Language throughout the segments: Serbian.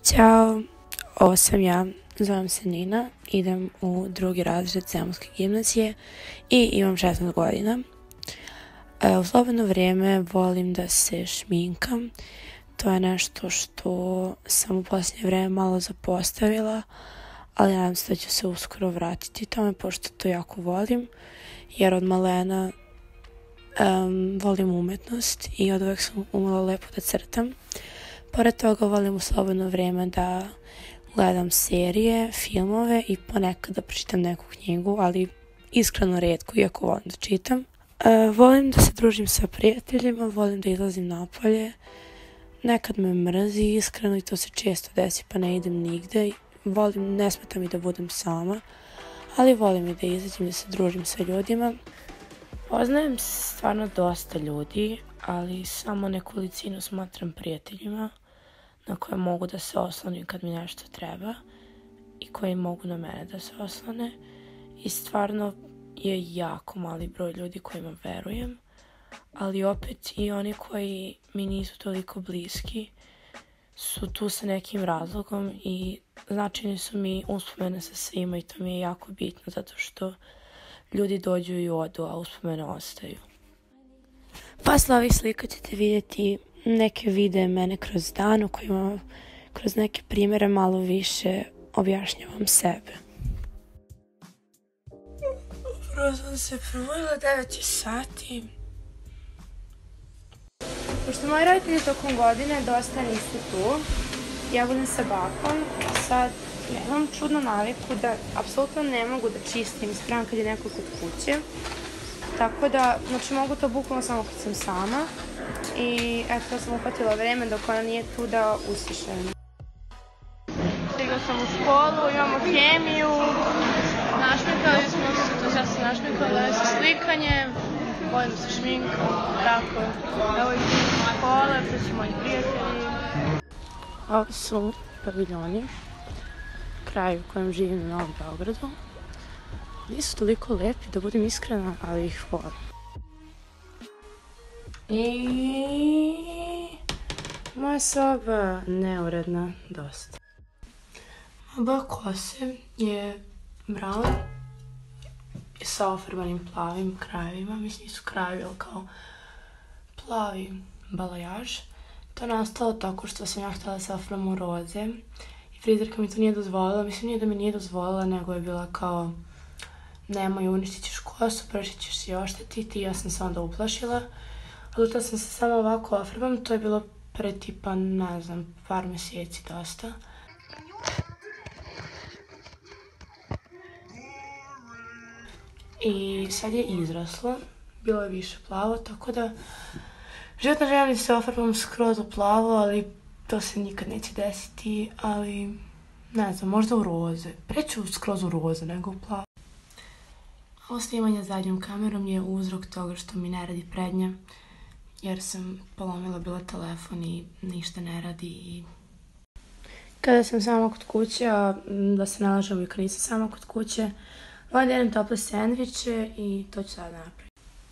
Ćao, ovo sam ja, zovem se Nina, idem u 2. razred Zemunske gimnazije i imam 16 godina. U slobodno vrijeme volim da se šminkam. To je nešto što sam u posljednje vrijeme malo zapostavila, ali nadam se da ću se uskoro vratiti tome, pošto to jako volim, jer od malena volim umetnost i od uvek sam umela lepo da crtam. Pored toga volim u slobodno vrijeme da gledam serije, filmove i ponekad da pročitam neku knjigu, ali iskreno rijetko, iako volim da čitam. Volim da se družim sa prijateljima, volim da izlazim napolje. Nekad me mrzi iskreno i to se često desi pa ne idem nigde. Ne smeta mi da budem sama, ali volim i da izađem, da se družim sa ljudima. Poznajem stvarno dosta ljudi, ali samo nekolicinu smatram prijateljima na koje mogu da se oslonim kad mi nešto treba i koji mogu na mene da se oslone. I stvarno je jako mali broj ljudi kojima verujem, ali opet i oni koji mi nisu toliko bliski su tu sa nekim razlogom i značajni su mi uspomene sa svima i to mi je jako bitno zato što ljudi dođu i odu, a uspomene ostaju. Posle ovih slika ćete vidjeti neke videe mene kroz dan u kojima kroz neke primjere malo više objašnjavam sebe. Upravo sam se probudila, 9 sati. Pošto moji roditelji tokom godine dosta nisu tu, ja budem sa bakom, sad ja imam čudnu naviku da apsolutno ne mogu da čistim i spremam kad je neko kod kuće. Tako da, znači mogu to bukvalno samo kad sam sama i eto sam uhvatila vreme dok ona nije tu da usišem. Stigla sam u školu, imamo hemiju, našminkali smo se, to ja sam našminkala sa slikanjem, volim da se šminkam, tako. Evo i škole, to su moji prijatelji. Ovo su paviljoni, kraj u kojem živim u Novom Beogradu. Nisu toliko lepi, da budem iskrena, ali ih volim. I moja soba neuredna dosta. Boja kose je brown sa ofarbanim plavim krajevima. Mislim, nisu krajevi, ali kao plavi balajaž. To je nastalo tako što sam ja htjela sa ofarbam u roze i frizerka mi to nije dozvolila. Mislim, nije da mi nije dozvolila, nego je bila kao nemoj, uništit ćeš kosu, prešit ćeš si oštetiti. Ja sam se onda uplašila. Odlučila sam se samo ovako ofarbam, to je bilo pre tipa, ne znam, par mjeseci dosta. I sad je izraslo, bilo je više plavo, tako da životno želim se ofarbam skroz u plavo, ali to se nikad neće desiti, ali ne znam, možda u roze. Preću skroz u roze nego u plavo. Ovo snimanje zadnjom kamerom je uzrok toga što mi ne radi prednja, jer sam polomila bila telefon i ništa ne radi. Kada sam sama kod kuće, a da se nalažem uvijek nisam sama kod kuće, volim da jedem tople sendviče i to ću sad napraviti.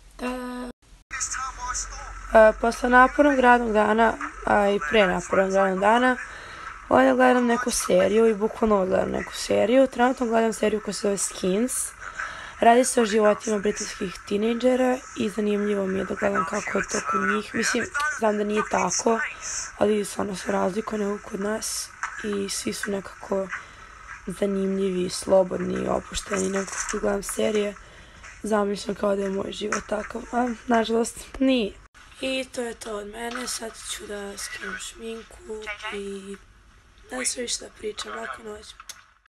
Posle napornog radnog dana, a i pre napornog radnog dana, volim da gledam neku seriju i bukvalno gledam neku seriju. Trenutno gledam seriju koja se zove Skins. Radi se o životima britanskih tinejdžera i zanimljivo mi je da gledam kako je to kod njih. Mislim, znam da nije tako, ali stvarno se razlikuje nego kod nas i svi su nekako zanimljivi, slobodni, opušteni. Nekako kad gledam serije, zamišljam kao da je moj život takav, a nažalost nije. I to je to od mene, sad ću da skinem šminku i ne se više da pričam, lako noć.